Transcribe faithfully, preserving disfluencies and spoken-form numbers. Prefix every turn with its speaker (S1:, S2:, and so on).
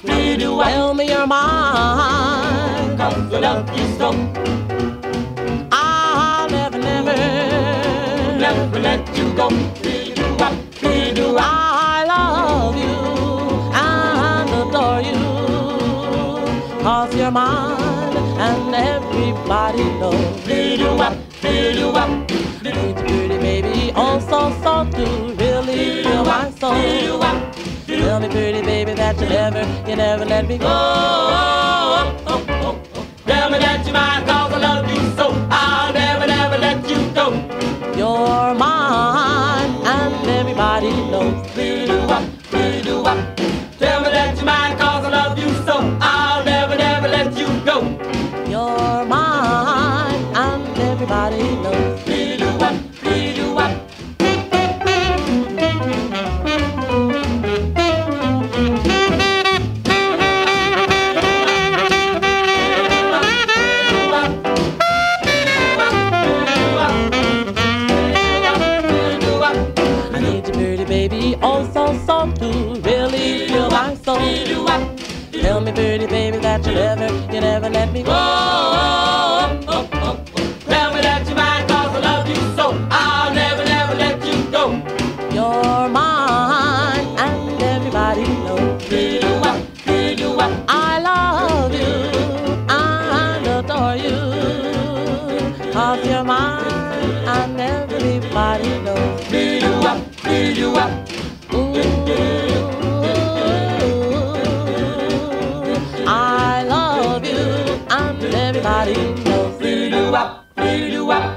S1: Tell me you're mine, 'cause I love you so. I'll never, never, never let you go. I love you and adore you, 'cause you're mine and everybody knows. Ain't you pretty, baby? Oh, so, so to really feel my soul. Tell me, pretty baby, that you never, you never let me go. Oh, oh, oh, oh. Tell me that you're mine, 'cause I love you so. I'll never, never let you go. You're mine and everybody knows. Tell me that you're mine, 'cause I love you so. I'll never, never let you go. You're mine and everybody knows. Oh, so, so to really feel my soul. Tell me, pretty baby, that you never, you never let me go. Oh, oh, oh, oh. Tell me that you're mine, 'cause I love you so. I'll never, never let you go. You're mine and everybody knows. I love you and adore you, 'cause you're mine and everybody knows. Ooh, I love you and everybody knows.